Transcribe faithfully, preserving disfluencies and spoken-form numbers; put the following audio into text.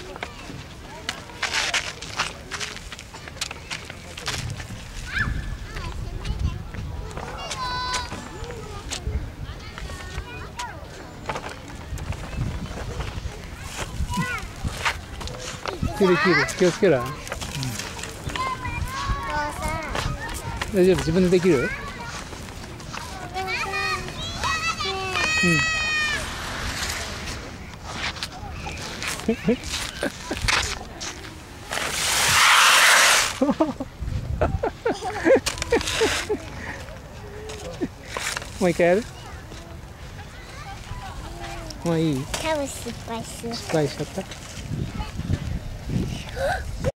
切る切る、気をつけろ。うん、大丈夫、自分でできる？うん。もう一回やる？もういい？ 多分失敗する。 失敗しちゃった。